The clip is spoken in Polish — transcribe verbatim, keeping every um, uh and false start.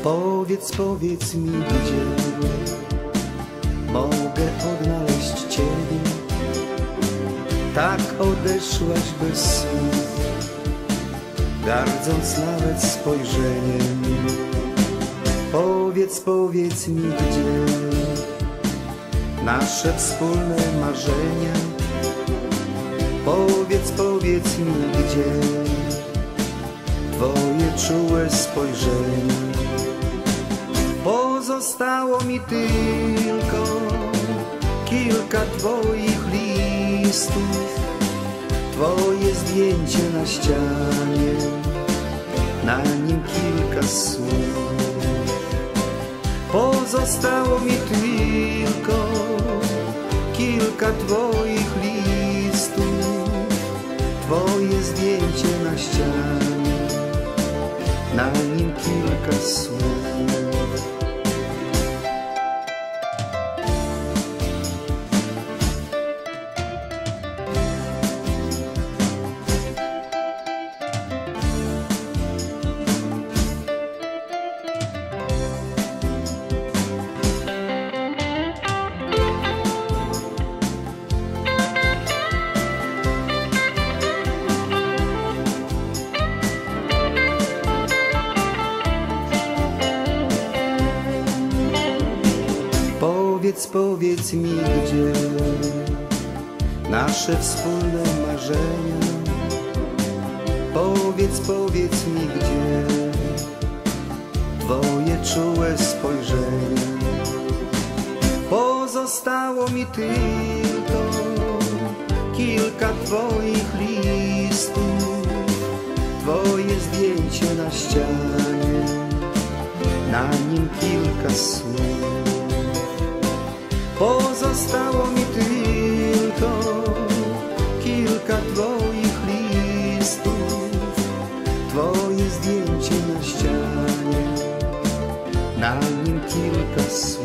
Powiedz, powiedz mi, gdzie mogę odnaleźć Ciebie. Tak odeszłaś bez słów, gardząc nawet spojrzeniem. Powiedz, powiedz mi, gdzie nasze wspólne marzenia. Powiedz, powiedz mi, gdzie Twoje czułe spojrzenie. Pozostało mi tylko kilka Twoich listów, Twoje zdjęcie na ścianie, na nim kilka słów. Pozostało mi tylko kilka Twoich listów, Twoje zdjęcie na ścianie, na nim kilka słów. Powiedz, powiedz mi, gdzie nasze wspólne marzenia. Powiedz, powiedz mi, gdzie Twoje czułe spojrzenie. Pozostało mi tylko kilka Twoich listów, Twoje zdjęcie na ścianie, na nim kilka słów. Pozostało mi tylko kilka Twoich listów, Twoje zdjęcie na ścianie, na nim kilka słów.